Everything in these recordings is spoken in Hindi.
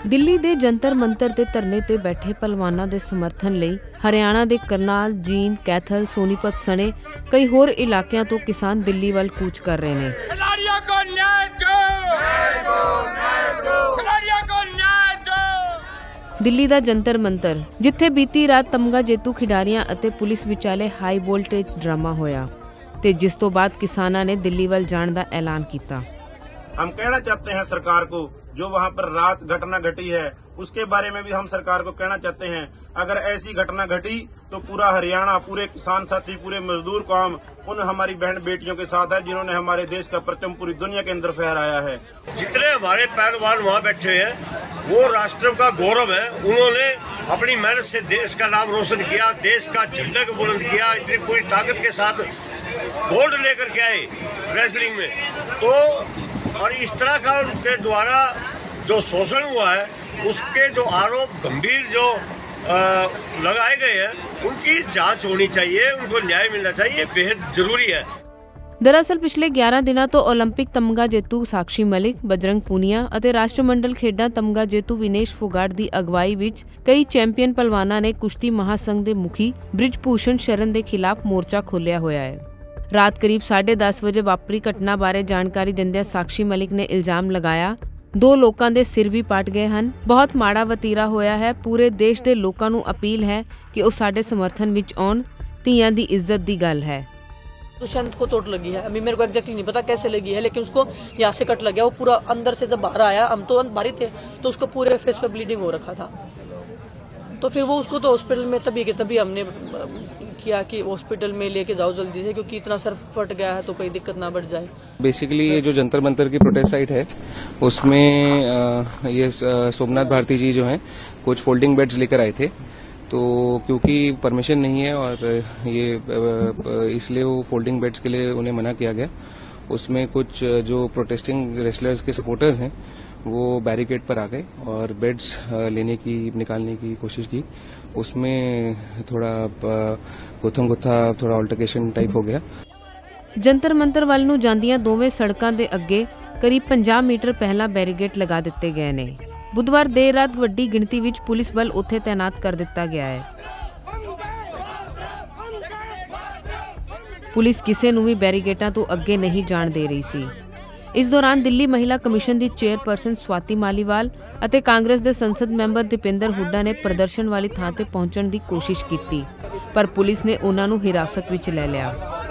ਦਿੱਲੀ ਦੇ ਜੰਤਰ ਮੰਤਰ ਤੇ ਧਰਨੇ ਤੇ ਬੈਠੇ ਪਹਿਲਵਾਨਾਂ ਦੇ ਸਮਰਥਨ ਲਈ ਹਰਿਆਣਾ ਦੇ ਕਰਨਾਲ, ਜੀਂਦ, ਕੈਥਲ, ਸੋਨੀਪਤ ਸਣੇ ਕਈ ਹੋਰ ਇਲਾਕਿਆਂ ਤੋਂ ਕਿਸਾਨ ਦਿੱਲੀ ਵੱਲ ਕੂਚ ਕਰ ਰਹੇ ਨੇ। खिलाड़ियों को न्याय दो, खिलाड़ियों को न्याय दो। ਦਿੱਲੀ ਦਾ ਜੰਤਰ ਮੰਤਰ, ਜਿੱਥੇ ਬੀਤੀ ਰਾਤ ਤਮਗਾ ਜੇਤੂ ਖਿਡਾਰੀਆਂ ਅਤੇ ਪੁਲਿਸ ਵਿਚਾਲੇ ਹਾਈ ਵੋਲਟੇਜ ਡਰਾਮਾ ਹੋਇਆ ਤੇ ਜਿਸ ਤੋਂ ਬਾਅਦ ਕਿਸਾਨਾਂ ਨੇ ਦਿੱਲੀ ਵੱਲ ਜਾਣ ਦਾ ਐਲਾਨ ਕੀਤਾ। हम कहना चाहते हैं सरकार को, जो वहां पर रात घटना घटी है उसके बारे में भी हम सरकार को कहना चाहते हैं, अगर ऐसी घटना घटी तो पूरा हरियाणा, पूरे किसान साथी, पूरे मजदूर कौम उन हमारी बहन बेटियों के साथ है जिन्होंने हमारे देश का परचम पूरी दुनिया के अंदर फहराया है। जितने हमारे पहलवान वहाँ बैठे हैं वो राष्ट्र का गौरव है। उन्होंने अपनी मेहनत से देश का नाम रोशन किया, देश का झंडा को बुलंद किया, इतनी पूरी ताकत के साथ गोल्ड लेकर के आए रेसलिंग में। तो और इस तरह का उनके द्वारा जो शोषण हुआ है उसके जो आरोप गंभीर जो लगाए गए हैं उनकी जांच होनी चाहिए, उनको न्याय मिलना चाहिए, बेहद जरूरी है। दरअसल पिछले 11 दिनों तो ओलंपिक तमगा जेतू साक्षी मलिक, बजरंग पूनिया ਅਤੇ ਰਾਸ਼ਟਰਮੰਡਲ ਖੇਡਾਂ ਤਮਗਾ ਜੇਤੂ ਵਿਨੇਸ਼ ਫੋਗਾਟ ਦੀ ਅਗਵਾਈ ਵਿੱਚ ਕਈ ਚੈਂਪੀਅਨ ਪਹਿਲਵਾਨਾਂ ਨੇ ਕੁਸ਼ਤੀ ਮਹਾਸੰਘ ਦੇ ਮੁਖੀ ਬ੍ਰਿਜ ਭੂਸ਼ਣ ਸ਼ਰਨ ਦੇ ਖਿਲਾਫ ਮੋਰਚਾ ਖੋਲ੍ਹਿਆ ਹੋਇਆ ਹੈ। ਰਾਤ ਕਰੀਬ 10:30 ਵਜੇ ਵਾਪਰੀ ਘਟਨਾ ਬਾਰੇ ਜਾਣਕਾਰੀ ਦਿੰਦਿਆਂ ਸਾਕਸ਼ੀ ਮਲਿਕ ਨੇ ਇਲਜ਼ਾਮ ਲਗਾਇਆ 2 ਲੋਕਾਂ ਦੇ ਸਿਰ ਵੀ ਪਾਟ ਗਏ ਹਨ। ਬਹੁਤ ਮਾੜਾ ਵਤੀਰਾ ਹੋਇਆ ਹੈ। ਪੂਰੇ ਦੇਸ਼ ਦੇ ਲੋਕਾਂ ਨੂੰ ਅਪੀਲ ਹੈ ਕਿ ਉਹ ਸਾਡੇ ਸਮਰਥਨ ਵਿੱਚ ਆਉਣ। ਧੀਆਂ ਦੀ ਇੱਜ਼ਤ ਦੀ ਗੱਲ है। दुष्यंत को चोट लगी है, अभी मेरे को एग्जैक्टली नहीं पता कैसे लगी है, लेकिन उसको यहाँ से कट लग गया। वो पूरा अंदर से जब बाहर आया, हम तो बाहर थे, तो उसको पूरे फेस पे ब्लीडिंग हो रखा था। तो फिर वो उसको तो हॉस्पिटल में तभी हमने किया कि हॉस्पिटल में लेके जाओ जल्दी से, क्योंकि इतना सर फट गया है तो कोई दिक्कत ना बढ़ जाए। बेसिकली ये जो जंतर मंतर की प्रोटेस्ट साइट है उसमें ये सोमनाथ भारती जी जो हैं कुछ फोल्डिंग बेड्स लेकर आए थे, तो क्योंकि परमिशन नहीं है और ये इसलिए वो फोल्डिंग बेड्स के लिए उन्हें मना किया गया। उसमें कुछ जो प्रोटेस्टिंग रेसलर्स के सपोर्टर्स हैं वो बैरिकेड पर आ गए और बेड्स निकालने की कोशिश की। उसमें थोड़ा गुत्थम गुत्था थोड़ा ऑल्टरकेशन टाइप हो गया। ਜੰਤਰ ਮੰਤਰ ਵੱਲ ਨੂੰ ਜਾਂਦੀਆਂ ਦੋਵੇਂ ਸੜਕਾਂ ਦੇ ਅੱਗੇ ਕਰੀਬ 50 ਮੀਟਰ ਪਹਿਲਾਂ ਬੈਰੀਕੇਡ ਲਗਾ ਦਿੱਤੇ ਗਏ ਨੇ। ਬੁੱਧਵਾਰ ਦੇਰ ਰਾਤ ਵੱਡੀ ਗਿਣਤੀ ਵਿੱਚ ਪੁਲਿਸ ਬਲ ਉੱਥੇ ਤੈਨਾਤ ਕਰ ਦਿੱਤਾ ਗਿਆ ਹੈ। ਪੁਲਿਸ ਕਿਸੇ ਨੂੰ ਵੀ ਬੈਰੀਕੇਡਾਂ ਤੋਂ ਅੱਗੇ ਨਹੀਂ ਜਾਣ ਦੇ ਰਹੀ ਸੀ। ਇਸ ਦੌਰਾਨ ਦਿੱਲੀ ਮਹਿਲਾ ਕਮਿਸ਼ਨ ਦੀ ਚੇਅਰਪਰਸਨ ਸਵਾਤੀ ਮਾਲੀਵਾਲ ਅਤੇ ਕਾਂਗਰਸ ਦੇ ਸੰਸਦ ਮੈਂਬਰ ਦੀਪਿੰਦਰ ਹੁੱਡਾ ਨੇ ਪ੍ਰਦਰਸ਼ਨ ਵਾਲੀ ਥਾਂ ਤੇ ਪਹੁੰਚਣ ਦੀ ਕੋਸ਼ਿਸ਼ ਕੀਤੀ, ਪਰ ਪੁਲਿਸ ਨੇ ਉਹਨਾਂ ਨੂੰ ਹਿਰਾਸਤ ਵਿੱਚ ਲੈ ਲਿਆ।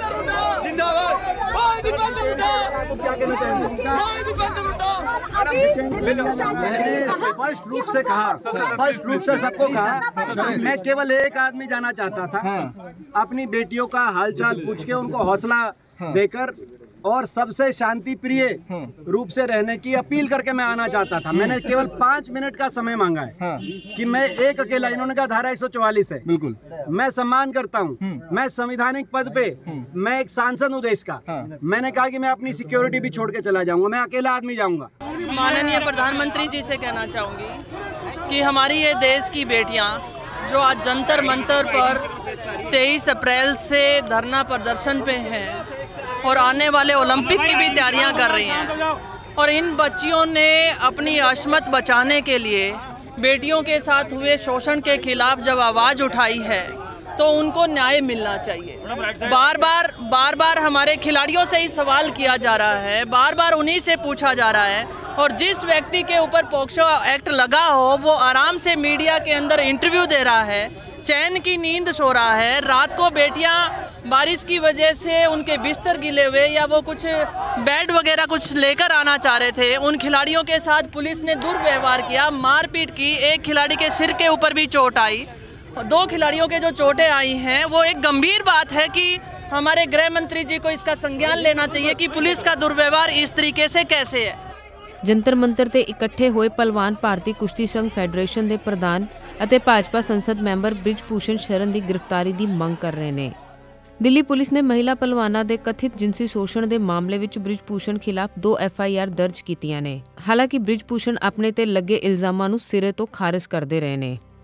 स्पष्ट रूप से सबको कहा, मैं केवल एक आदमी जाना चाहता था, अपनी बेटियों का हालचाल पूछ के उनको हौसला देकर और सबसे शांति प्रिय रूप से रहने की अपील करके मैं आना चाहता था। मैंने केवल 5 मिनट का समय मांगा है कि मैं एक अकेला, इन्होंने कहा धारा 144 है, बिल्कुल मैं सम्मान करता हूँ, मैं संवैधानिक पद पे, मैं एक सांसद हूँ देश का। मैंने कहा कि मैं अपनी सिक्योरिटी भी छोड़ के चला जाऊंगा, मैं अकेला आदमी जाऊंगा। माननीय प्रधानमंत्री जी से कहना चाहूँगी कि हमारी ये देश की बेटियाँ जो आज जंतर मंतर पर 23 अप्रैल से धरना प्रदर्शन पे हैं और आने वाले ओलंपिक की भी तैयारियां कर रही हैं, और इन बच्चियों ने अपनी अस्मत बचाने के लिए बेटियों के साथ हुए शोषण के खिलाफ जब आवाज़ उठाई है तो उनको न्याय मिलना चाहिए। बार बार हमारे खिलाड़ियों से ही सवाल किया जा रहा है, बार बार उन्हीं से पूछा जा रहा है, और जिस व्यक्ति के ऊपर पॉक्सो एक्ट लगा हो वो आराम से मीडिया के अंदर इंटरव्यू दे रहा है, चैन की नींद सो रहा है। रात को बेटियां बारिश की वजह से उनके बिस्तर गिले हुए या वो कुछ बेड वगैरह कुछ लेकर आना चाह रहे थे, उन खिलाड़ियों के साथ पुलिस ने दुर्व्यवहार किया, मारपीट की। एक खिलाड़ी के सिर के ऊपर भी चोट आई, 2 खिलाड़ियों के जो चोटें आई हैं वो एक गंभीर बात है कि हमारे गृह मंत्री जी को इसका संज्ञान लेना चाहिए कि पुलिस का दुर्व्यवहार इस तरीके से कैसे है। ਜੰਤਰ ਮੰਤਰ ਤੇ ਇਕੱਠੇ ਹੋਏ ਪਹਿਲਵਾਨ ਭਾਰਤੀ ਕੁਸ਼ਤੀ ਸੰਘ ਫੈਡਰੇਸ਼ਨ ਦੇ ਪ੍ਰਧਾਨ ਅਤੇ ਭਾਜਪਾ ਸੰਸਦ ਮੈਂਬਰ ਬ੍ਰਿਜ ਭੂਸ਼ਣ ਸ਼ਰਨ ਦੀ ਗ੍ਰਿਫਤਾਰੀ ਦੀ ਮੰਗ ਕਰ ਰਹੇ ਨੇ। ਦਿੱਲੀ ਪੁਲਿਸ ਨੇ ਮਹਿਲਾ ਪਹਿਲਵਾਨਾਂ ਦੇ ਕਥਿਤ ਜਿਨਸੀ ਸ਼ੋਸ਼ਣ ਦੇ ਮਾਮਲੇ ਵਿੱਚ ਬ੍ਰਿਜ ਭੂਸ਼ਣ ਖਿਲਾਫ 2 FIR ਦਰਜ ਕੀਤੀਆਂ ਨੇ। ਹਾਲਾਂਕਿ ਬ੍ਰਿਜ ਭੂਸ਼ਣ ਆਪਣੇ ਤੇ ਲੱਗੇ ਇਲਜ਼ਾਮਾਂ ਨੂੰ ਸਿਰੇ ਤੋਂ ਖਾਰਜ ਕਰਦੇ ਰਹੇ ਨੇ।